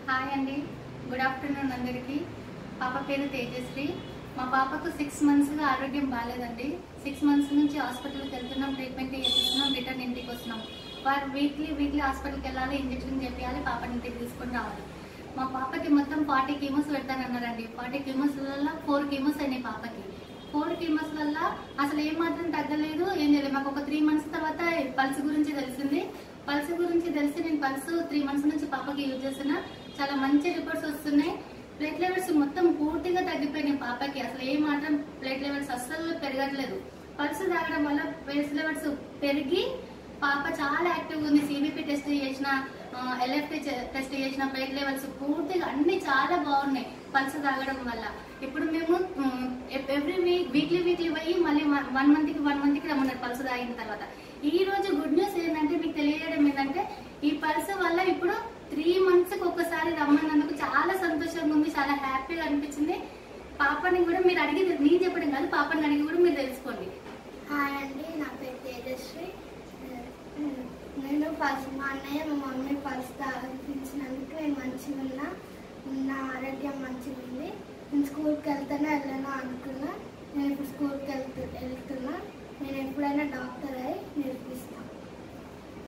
Hi అండి, good afternoon అందరికీ. పాప పేరు తేజశ్రీ. మా పాపకు 6 మంత్స్గా ఆరోగ్యం బాగాలేదండి. 6 మంత్స్ నుంచి హాస్పిటల్కి వెళ్తున్నాం, ట్రీట్మెంట్ చేస్తున్నాం, రిటర్న్ ఇంటికి వస్తున్నాం. వారు వీక్లీ హాస్పిటల్కి వెళ్ళాలి, ఇంజక్షన్ చేయాలి, పాపని ఇంటికి తీసుకొని రావాలి. మా పాపకి మొత్తం 40 కీమోస్ పెడతానన్నారండి. 40 కీమోస్ వల్ల 4 కీమోస్ అయినాయి పాపకి. 4 కీమోస్ వల్ల అసలు ఏమాత్రం తగ్గలేదు, ఏం చేయలేదు. మాకు ఒక 3 మంత్స్ తర్వాత పల్స్ గురించి తెలిసింది. పల్స్ గురించి తెలిసి నేను పల్స్ 3 మంత్స్ నుంచి పాపకి యూజ్ చేస్తున్నా. చాలా మంచి రిపోర్ట్స్ వస్తున్నాయి. ప్లేట్ లెవెల్స్ మొత్తం పూర్తిగా తగ్గిపోయినాయి పాపకి. అసలు ఏ మాత్రం ప్లేట్ లెవెల్స్ అస్సలు పెరగట్లేదు. పల్స్ తాగడం వల్ల ప్లేట్ లెవెల్స్ పెరిగి పాప చాలా యాక్టివ్గా ఉంది. సిబిపి టెస్ట్ చేసిన, ఎల్ఎఫ్టి టెస్ట్ చేసిన, ప్లేట్ లెవెల్స్ పూర్తిగా అన్ని చాలా బాగున్నాయి పల్స్ తాగడం వల్ల. ఇప్పుడు మేము ఎవ్రీ వీక్లీ పోయి మళ్ళీ 1 మంత్కి రమ్మన్నారు పల్స్ తాగిన తర్వాత. ఈ రోజు గుడ్ న్యూస్ ఏంటంటే మీకు తెలియడం ఏంటంటే ఈ పల్స్ వల్ల ఇప్పుడు 3 మంత్స్కి ఒకసారి రమ్మన్నందుకు చాలా సంతోషంగా ఉంది, చాలా హ్యాపీగా అనిపించింది. పాపని కూడా మీరు అడిగి, నేను చెప్పడం కాదు, పాపని అడిగి కూడా మీరు తెలుసుకోండి. హాయ్ అండి, నా పేరు తేజశ్రీ. నేను ఫస్ట్ మా అన్నయ్య మా మమ్మీ పల్స్ తాగించినందుకు నేను మంచిగా ఉన్నా, నా ఆరోగ్యం మంచిగా ఉంది. నేను స్కూల్కి వెళ్ళను అనుకున్నా. నేను ఇప్పుడు స్కూల్కి వెళ్తున్నా. నేను ఎప్పుడైనా డాక్టర్ అయ్యి నేను